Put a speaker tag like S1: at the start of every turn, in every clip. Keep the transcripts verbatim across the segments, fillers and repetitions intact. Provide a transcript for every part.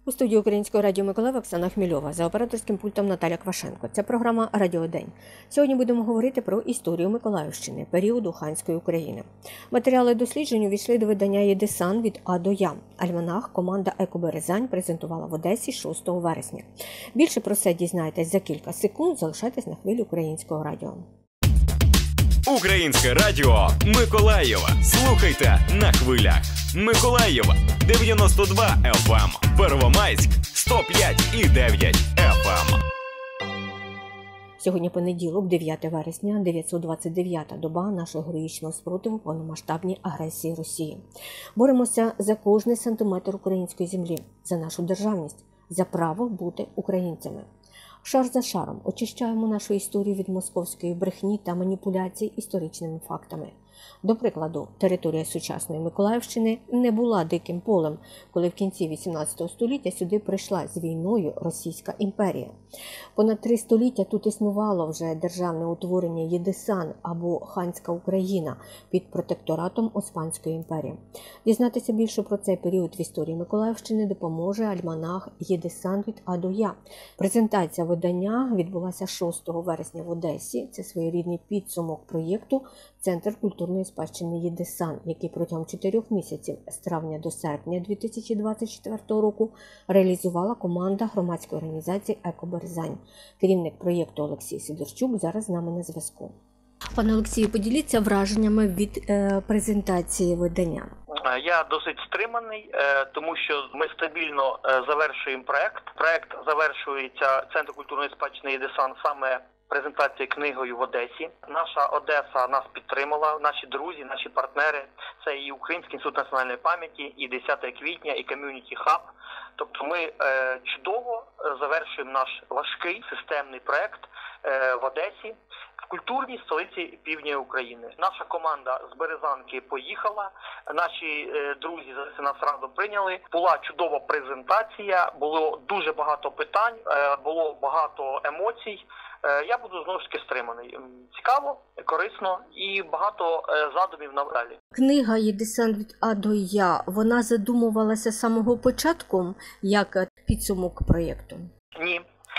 S1: У студії Українського радіо Миколаїв Оксана Хмільова, за операторським пультом Наталя Квашенко. Це програма «Радіодень». Сьогодні будемо говорити про історію Миколаївщини, періоду Ханської України. Матеріали досліджень увійшли до видання «Єдисан» від А до Я. Альманах команда «Екоберезань» презентувала в Одесі шостого вересня. Більше про це дізнаєтесь за кілька секунд. Залишайтесь на хвилі Українського радіо.
S2: Українське радіо Миколаєва. Слухайте на хвилях. Миколаїв дев'яносто два еф ем, Первомайськ сто п'ять і дев'ять еф ем.
S1: Сьогодні понеділок, дев'яте вересня, дев'ятсот двадцять дев'ята доба нашого героїчного спротиву повномасштабній агресії Росії. Боремося за кожний сантиметр української землі, за нашу державність, за право бути українцями. Шар за шаром очищаємо нашу історію від московської брехні та маніпуляцій історичними фактами. До прикладу, територія сучасної Миколаївщини не була диким полем, коли в кінці вісімнадцятого століття сюди прийшла з війною Російська імперія. Понад три століття тут існувало вже державне утворення Єдисан або Ханська Україна під протекторатом Османської імперії. Дізнатися більше про цей період в історії Миколаївщини допоможе альманах «Єдисан» від А до Я. Презентація видання відбулася шостого вересня в Одесі. Це своєрідний підсумок проєкту «Центр культурної спадщини Єдисан», який протягом чотирьох місяців з травня до серпня дві тисячі двадцять четвертого року реалізувала команда громадської організації «Екоберезань». Керівник проєкту Олексій Сидорчук зараз з нами на зв'язку. Пане Олексію, поділіться враженнями від е, презентації видання.
S3: Я досить стриманий, тому що ми стабільно завершуємо проект. Проект завершується Центр культурної спадщини Єдисан саме презентації книгою в Одесі. Наша Одеса нас підтримала, наші друзі, наші партнери. Це і Український інститут національної пам'яті, і десяте квітня, і Community Hub. Тобто ми е, чудово завершуємо наш важкий системний проект е, в Одесі, в культурній столиці півдня України. Наша команда з Березанки поїхала, наші е, друзі нас разом прийняли. Була чудова презентація, було дуже багато питань, е, було багато емоцій. Я буду знову ж таки стриманий. Цікаво, корисно і багато задумів надалі.
S1: Книга «Єдисан» від А до Я, вона задумувалася з самого початку як підсумок проєкту?
S3: Ні.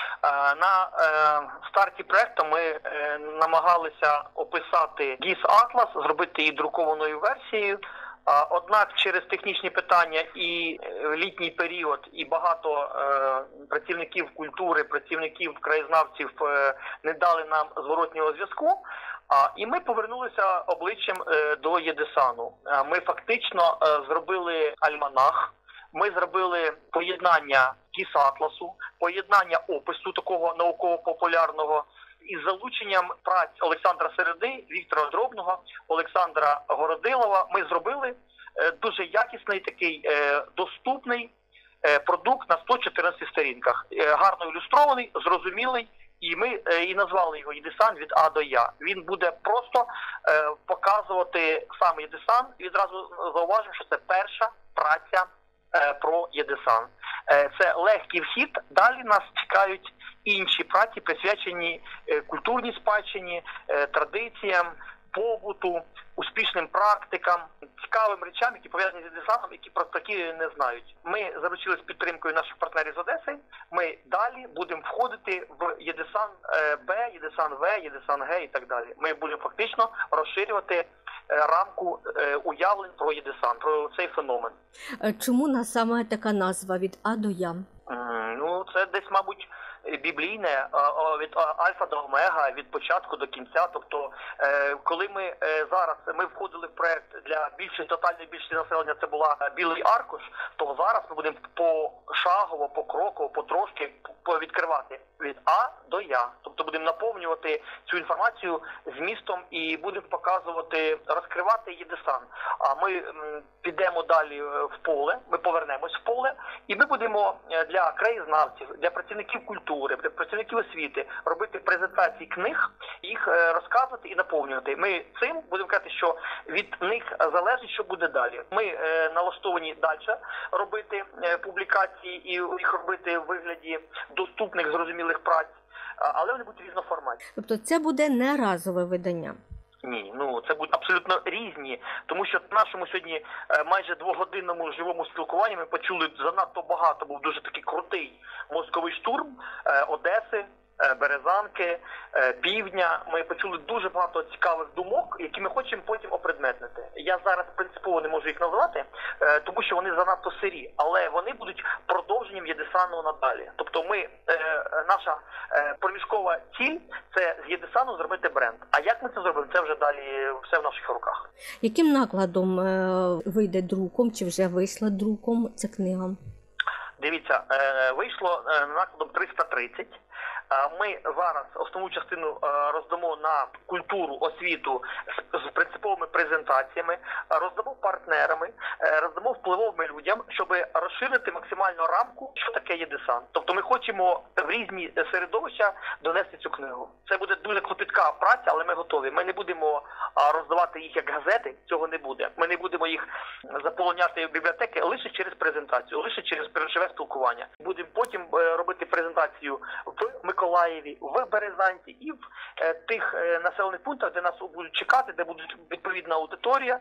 S3: На старті проєкту ми намагалися описати гіс-атлас, зробити її друкованою версією. Однак через технічні питання і літній період, і багато е, працівників культури, працівників краєзнавців е, не дали нам зворотнього зв'язку, а, і ми повернулися обличчям е, до Єдисану. А ми фактично е, зробили альманах, ми зробили поєднання гіс-атласу, поєднання опису такого науково-популярного, із залученням праць Олександра Середи, Віктора Дробного, Олександра Городилова ми зробили дуже якісний такий доступний продукт на сто чотирнадцяти сторінках. Гарно ілюстрований, зрозумілий, і ми і назвали його «Єдисан» від А до Я. Він буде просто показувати сам Єдисан. І відразу зауважимо, що це перша праця про Єдисан. Це легкий вхід, далі нас чекають інші праці, присвячені культурній спадщині, традиціям, побуту, успішним практикам, цікавим речам, які пов'язані з Єдисаном, які про такі не знають. Ми заручились підтримкою наших партнерів з Одеси. Ми далі будемо входити в Єдисан Б, Єдисан В, Єдисан Г і так далі. Ми будемо фактично розширювати рамку уявлень про Єдисан, про цей феномен.
S1: Чому на саме така назва від А до Я?
S3: Ну, це десь, мабуть, біблійне, від альфа до омега, від початку до кінця. Тобто, коли ми зараз, ми входили в проєкт для більшої, тотальної більшості населення, це була білий аркуш, то зараз ми будемо пошагово, покроково, потрошки відкривати від А до Я. Тобто будемо наповнювати цю інформацію змістом і будемо показувати, розкривати Єдисан. А ми підемо далі в поле, ми повернемось в поле, і ми будемо для краєзнавців, для працівників культури, для працівників освіти робити презентації книг, їх розказувати і наповнювати. Ми цим будемо казати, що від них залежить, що буде далі. Ми налаштовані далі робити публікації і їх робити в вигляді доступних, зрозумілих праць, але вони будуть різноформатні.
S1: Тобто це буде не разове видання?
S3: Ні, ну це будуть абсолютно різні, тому що в нашому сьогодні майже двогодинному живому спілкуванні ми почули занадто багато, був дуже такий крутий мозковий штурм Одеси, Березанки, Півдня. Ми почули дуже багато цікавих думок, які ми хочемо потім опредметнити. Я зараз принципово не можу їх назвати, тому що вони занадто сирі, але вони будуть продовженням ЄДЕСАНу надалі. Тобто ми, наша проміжкова ціль – це з ЄДЕСАНу зробити бренд. А як ми це зробимо, це вже далі все в наших руках.
S1: Яким накладом вийде друком, чи вже вийшла друком ця книга?
S3: Дивіться, вийшло накладом триста тридцять. Ми зараз основну частину роздамо на культуру, освіту з принциповими презентаціями, роздамо партнерами, роздамо впливовими людям, щоб розширити максимально рамку, що таке ЄДЕСАН. Тобто ми хочемо в різні середовища донести цю книгу. Це буде дуже клопітка праця, але ми готові. Ми не будемо роздавати їх як газети, цього не буде. Ми не будемо їх заполоняти в бібліотеки лише через презентацію, лише через живе спілкування. Будемо потім робити презентацію в Миколаєві, в Березанці і в е, тих е, населених пунктах, де нас будуть чекати, де буде відповідна аудиторія,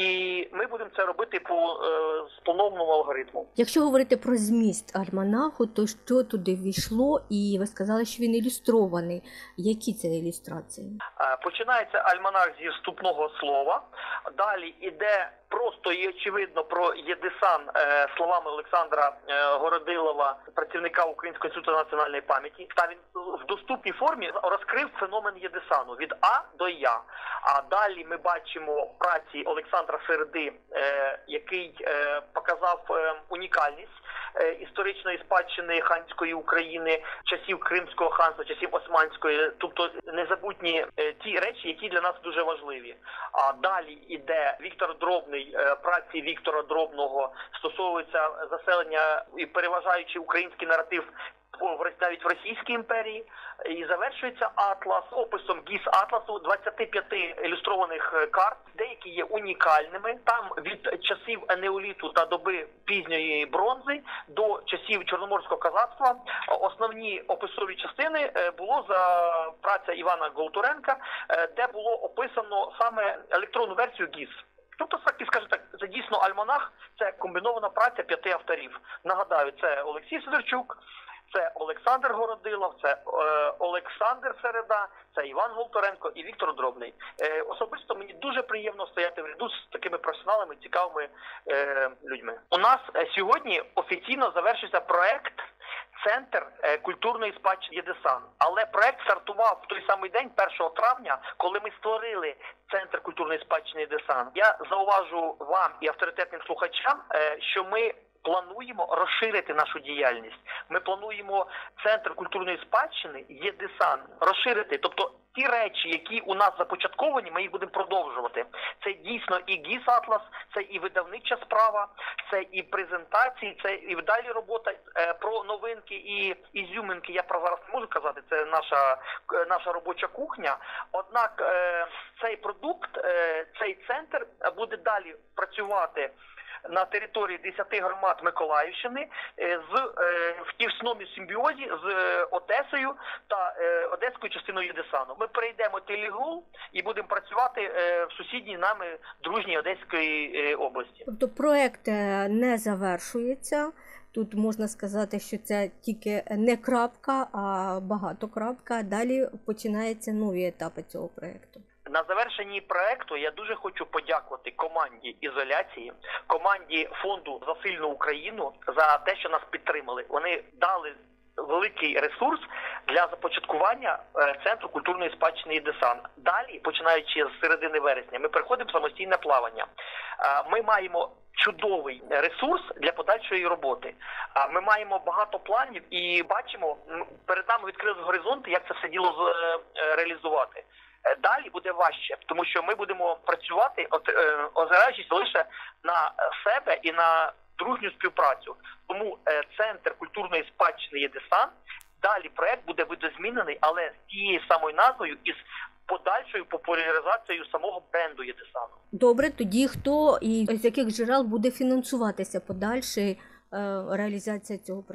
S3: і ми будемо це робити по е, спланованому алгоритму.
S1: Якщо говорити про зміст альманаху, то що туди ввійшло? І ви сказали, що він ілюстрований. Які це ілюстрації?
S3: Е, починається альманах зі вступного слова, далі іде просто і очевидно про ЄДЕСАН е, словами Олександра е, Городилова, працівника Українського інституту національної пам'яті. Та він в доступній формі розкрив феномен ЄДЕСАНу від А до Я. А далі ми бачимо праці Олександра Середи, е, який е, показав е, унікальність е, історичної спадщини ханської України, часів Кримського ханства, часів Османської, тобто незабутні е, ті речі, які для нас дуже важливі. А далі іде Віктор Дробний, е, праці Віктора Дробного стосовується заселення і переважаючи український наратив навіть в Російській імперії, і завершується атлас описом ГІС атласу двадцяти п'яти ілюстрованих карт, деякі є унікальними. Там від часів енеоліту та доби пізньої бронзи до часів Чорноморського козацтва основні описові частини було за праця Івана Голтуренка, де було описано саме електронну версію ГІС. Тобто, скажімо так, це дійсно альманах, це комбінована праця п'яти авторів. Нагадаю, це Олексій Сидорчук, це Олександр Городилов, це е, Олександр Середа, це Іван Голторенко і Віктор Дробний. Е, особисто мені дуже приємно стояти в ряду з такими професіоналами, цікавими е, людьми. У нас е, сьогодні офіційно завершився проект «Центр е, культурної спадщини ЄДЕСАН». Але проект стартував в той самий день, першого травня, коли ми створили Центр культурної спадщини ЄДЕСАН. Я зауважу вам і авторитетним слухачам, е, що ми плануємо розширити нашу діяльність. Ми плануємо Центр культурної спадщини ЄДЕСАН розширити. Тобто ті речі, які у нас започатковані, ми їх будемо продовжувати. Це дійсно і ГІС Атлас, це і видавнича справа, це і презентації, це і далі робота е, про новинки і ізюминки. Я про зараз не можу казати, це наша, наша робоча кухня. Однак е, цей продукт, е, цей центр буде далі працювати на території десяти громад Миколаївщини з в тісному симбіозі з Одесою та одеською частиною ЄДЕСАНу. Ми перейдемо Телігул і будемо працювати в сусідній нами дружній Одеської області.
S1: Тобто проект не завершується. Тут можна сказати, що це тільки не крапка, а багатокрапка. Далі починаються нові етапи цього проекту.
S3: На завершенні проекту я дуже хочу подякувати команді «Ізоляції», команді фонду «За сильну Україну» за те, що нас підтримали. Вони дали великий ресурс для започаткування Центру культурної спадщини ЄДЕСАН. Далі, починаючи з середини вересня, ми переходимо в самостійне плавання. Ми маємо чудовий ресурс для подальшої роботи. Ми маємо багато планів і бачимо, перед нами відкрили горизонти, як це все діло реалізувати. Далі буде важче, тому що ми будемо працювати, озираючись лише на себе і на дружню співпрацю. Тому Центр культурної спадщини ЄДЕСАН, далі проект буде видозмінений, але з тією самою назвою і з подальшою популяризацією самого бренду ЄДЕСАНу.
S1: Добре, тоді хто і з яких джерел буде фінансуватися подальша реалізація цього проєкту?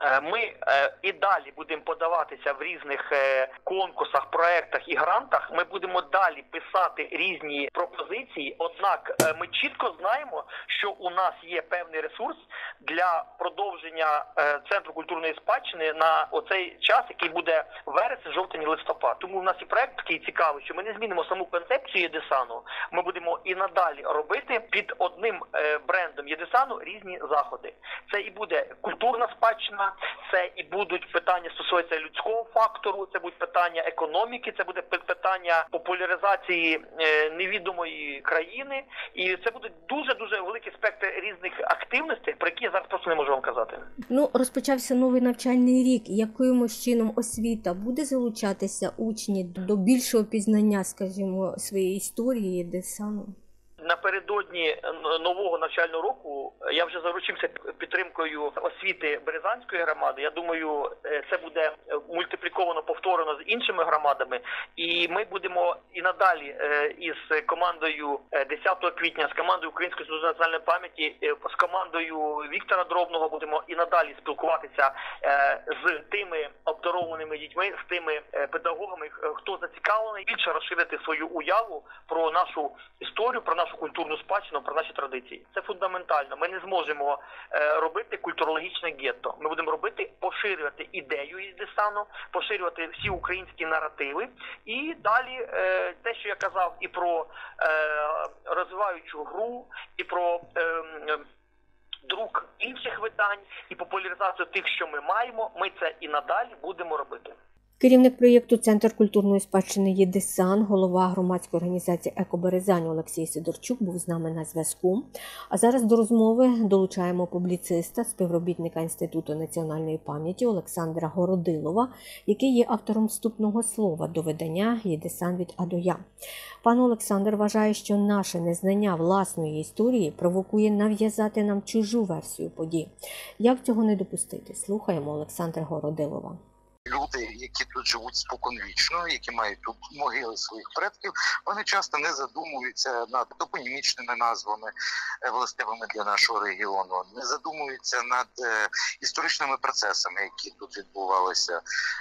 S3: Ми і далі будемо подаватися в різних конкурсах, проектах і грантах. Ми будемо далі писати різні пропозиції. Однак ми чітко знаємо, що у нас є певний ресурс для продовження Центру культурної спадщини на оцей час, який буде вересень, жовтень, листопад. Тому в нас і проект такий цікавий, що ми не змінимо саму концепцію ЄДЕСАНу. Ми будемо і надалі робити під одним брендом ЄДЕСАНу різні заходи. Це і буде культурна спадщина, це і будуть питання стосуються людського фактору, це будуть питання економіки, це буде питання популяризації невідомої країни. І це буде дуже-дуже великий спектр різних активностей, про які я зараз просто не можу вам казати.
S1: Ну, розпочався новий навчальний рік. Яким чином освіта буде залучатися учні до більшого пізнання, скажімо, своєї історії ЄДЕСАНу?
S3: Напередодні нового навчального року я вже заручився підтримкою освіти Березанської громади. Я думаю, це буде мультипліковано, повторено з іншими громадами. І ми будемо і надалі із командою десятого квітня, з командою Української служби національної пам'яті, з командою Віктора Дробного будемо і надалі спілкуватися з тими обдарованими дітьми, з тими педагогами, хто зацікавлений більше розширити свою уяву про нашу історію, про нашу культурну спадщину, про наші традиції. Це фундаментально. Ми не зможемо е, робити культурологічне гетто. Ми будемо робити, поширювати ідею ЄДЕСАНу, поширювати всі українські наративи. І далі е, те, що я казав і про е, розвиваючу гру, і про е, друк інших видань, і популяризацію тих, що ми маємо, ми це і надалі будемо робити.
S1: Керівник проєкту «Центр культурної спадщини ЄДЕСАН», голова громадської організації «Екоберезань» Олексій Сидорчук був з нами на зв'язку. А зараз до розмови долучаємо публіциста, співробітника Інституту національної пам'яті Олександра Городилова, який є автором вступного слова до видання «ЄДЕСАН від А до Я». Пан Олександр вважає, що наше незнання власної історії провокує нав'язати нам чужу версію подій. Як цього не допустити? Слухаємо Олександра Городилова.
S4: Люди, які тут живуть споконвічно, які мають тут могили своїх предків, вони часто не задумуються над топонімічними назвами, властивими для нашого регіону, не задумуються над історичними процесами, які тут відбувалися.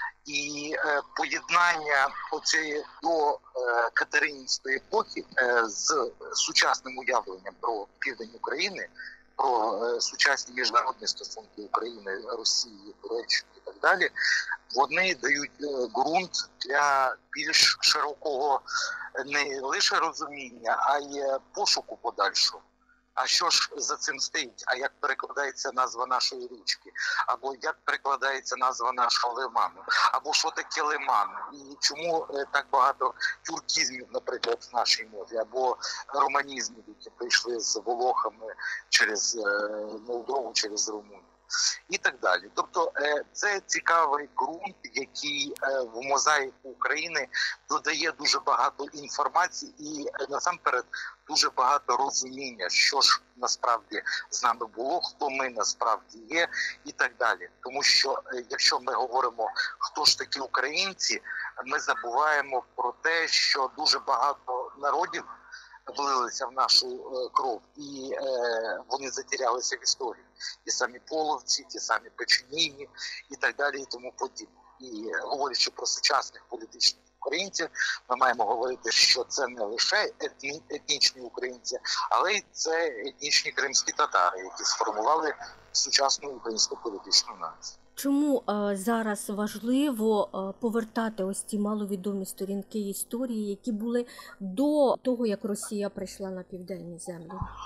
S4: І е, поєднання оцієї до е, Катеринінської епохи е, з сучасним уявленням про південь України, про е, сучасні міжнародні стосунки України, Росії, Туреччини і так далі, вони дають ґрунт для більш широкого не лише розуміння, а й пошуку подальшого. А що ж за цим стоїть? А як перекладається назва нашої річки? Або як перекладається назва нашого лиману? Або що таке лиман? І чому так багато тюркізмів, наприклад, в нашій мові? Або романізмів, які прийшли з волохами через Молдову, через Румунію? І так далі. Тобто це цікавий ґрунт, який в мозаїку України додає дуже багато інформації і насамперед дуже багато розуміння, що ж насправді з нами було, хто ми насправді є і так далі. Тому що якщо ми говоримо, хто ж такі українці, ми забуваємо про те, що дуже багато народів влилися в нашу е, кров, і е, вони затерялися в історії. Ті самі половці, ті самі печеніги і так далі, і тому подібне. І говорячи про сучасних політичних українців, ми маємо говорити, що це не лише етні, етнічні українці, але й це етнічні кримські татари, які сформували сучасну українську політичну націю.
S1: Чому а, зараз важливо а, повертати ось ці маловідомі сторінки історії, які були до того, як Росія прийшла на південні землі?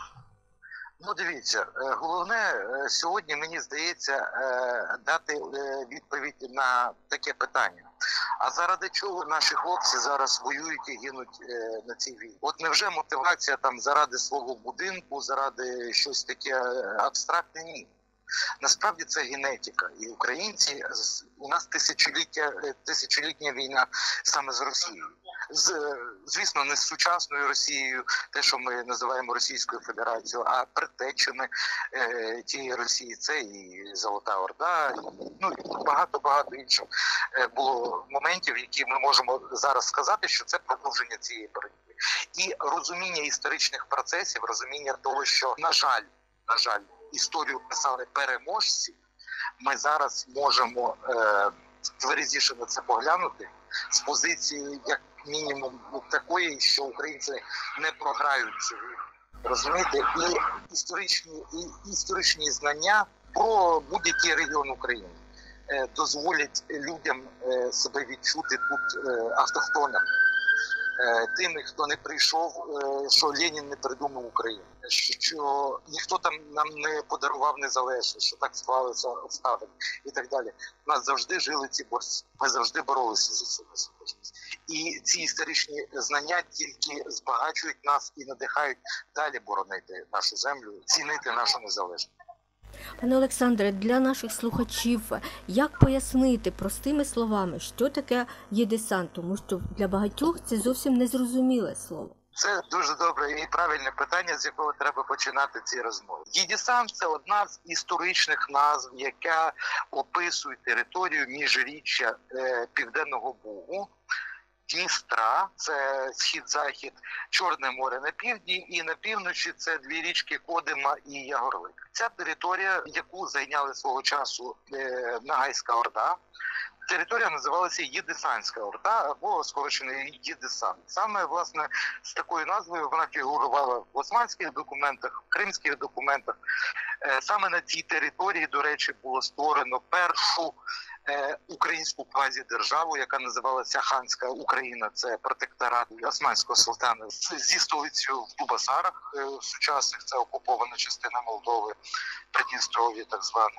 S4: Ну, дивіться, головне сьогодні, мені здається, дати відповідь на таке питання. А заради чого наші хлопці зараз воюють і гинуть на цій війні? От невже мотивація там заради свого будинку, заради щось таке абстрактне? Ні. Насправді це генетика. І українці, у нас тисячоліття, тисячолітня війна саме з Росією. З, звісно, не з сучасною Росією, те, що ми називаємо Російською Федерацією, а предтечами е, тієї Росії. Це і Золота Орда, і, ну, і багато-багато інших е, було моментів, які ми можемо зараз сказати, що це продовження цієї боротьби. І розуміння історичних процесів, розуміння того, що, на жаль, на жаль, історію писали переможці, ми зараз можемо е, тверезіше на це поглянути з позиції, як мінімум, такої, що українці не програють цю війну. Розумієте? І історичні, і історичні знання про будь-який регіон України е, дозволять людям е, себе відчути тут е, автохтонами. Тими, хто не прийшов, що Ленін не придумав Україну, що ніхто там нам не подарував незалежність, що так склалися обставини і так далі. У нас завжди жили ці борці, ми завжди боролися за цю незалежність. І ці історичні знання тільки збагачують нас і надихають далі боронити нашу землю, цінити нашу незалежність.
S1: Пане Олександре, для наших слухачів, як пояснити простими словами, що таке ЄДЕСАНТ? Тому що для багатьох це зовсім незрозуміле слово.
S4: Це дуже добре і правильне питання, з якого треба починати ці розмови. ЄДЕСАНТ – це одна з історичних назв, яка описує територію міжріччя е, Південного Бугу, Дністра, це схід-захід, Чорне море на півдні, і на півночі це дві річки Кодима і Ягорлик. Ця територія, яку зайняли свого часу е, Нагайська Орда, територія називалася Єдесанська Орда або скорочено ЄДЕСАНТ. Саме, власне, з такою назвою вона фігурувала в османських документах, в кримських документах. Е, саме на цій території, до речі, було створено першу е, українську квазідержаву, яка називалася Ханська Україна. Це протекторат османського султана зі столицею в Дубасарах, е, сучасних, це окупована частина Молдови, Придністров'я так зване.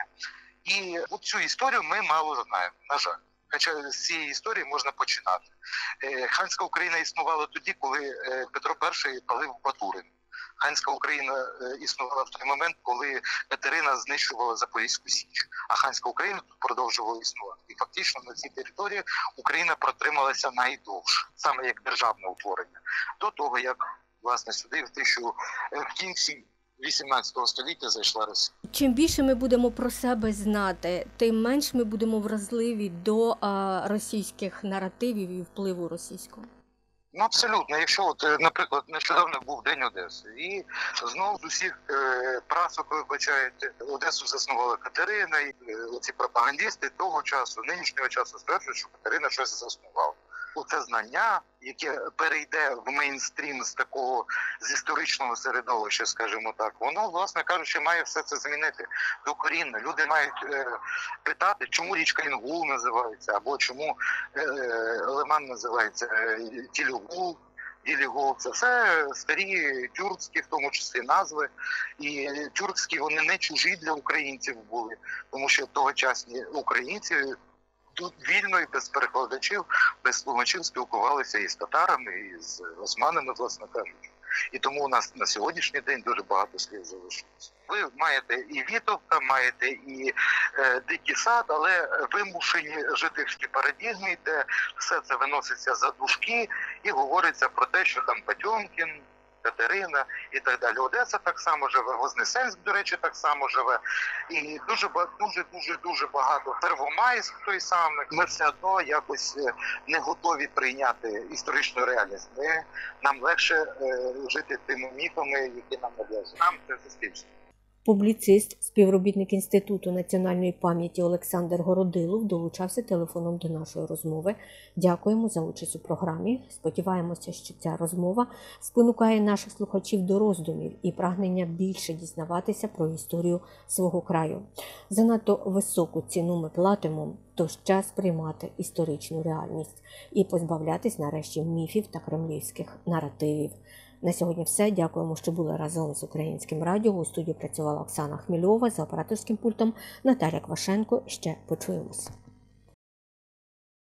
S4: І цю історію ми мало знаємо, на жаль. Хоча з цієї історії можна починати. Ханська Україна існувала тоді, коли Петро І палив Батурин. Ханська Україна існувала в той момент, коли Катерина знищувала Запорізьку Січ. А Ханська Україна тут продовжувала існувати. І фактично на цій території Україна протрималася найдовше, саме як державне утворення. До того, як, власне, сюди в тисячу в кінці вісімнадцятого століття зайшла Росія.
S1: Чим більше ми будемо про себе знати, тим менш ми будемо вразливі до а, російських наративів і впливу російського.
S4: Ну, абсолютно. Якщо, от, наприклад, нещодавно був День Одеси, і знову з усіх е, прасок, ви бачаєте, Одесу заснувала Катерина, і е, оці пропагандисти того часу, нинішнього часу стверджують, що Катерина щось заснувала. Оце знання, яке перейде в мейнстрім з такого, з історичного середовища, скажімо так, воно, власне кажучи, має все це змінити докорінно. Люди мають е, питати, чому річка Інгул називається, або чому е, лиман називається е, Тілігул, Ділігул. Це все старі тюркські, в тому числі, назви. І тюркські, вони не чужі для українців були, тому що тогочасні українці тут вільно і без перекладачів, без тлумачів спілкувалися і з татарами, і з османами, власне кажучи. І тому у нас на сьогоднішній день дуже багато слів залишилося. Ви маєте і Вітовта, маєте і е, Дикий сад, але вимушені жити в тій парадігмі, де все це виноситься за дужки і говориться про те, що там Потьомкін, Катерина і так далі. Одеса так само живе, Вознесенськ, до речі, так само живе. І дуже, дуже, дуже, дуже багато. Первомайськ той самий. Ми все одно якось не готові прийняти історичну реальність. Ми, нам легше е, жити тими міфами, які нам нав'язують. Нам це суспільство.
S1: Публіцист, співробітник Інституту національної пам'яті Олександр Городилов долучався телефоном до нашої розмови. Дякуємо за участь у програмі. Сподіваємося, що ця розмова спонукає наших слухачів до роздумів і прагнення більше дізнаватися про історію свого краю. Занадто високу ціну ми платимо, тож час приймати історичну реальність і позбавлятись нарешті міфів та кремлівських наративів. На сьогодні все. Дякуємо, що були разом з Українським радіо. У студії працювала Оксана Хмільова, за операторським пультом Наталя Квашенко. Ще почуємось.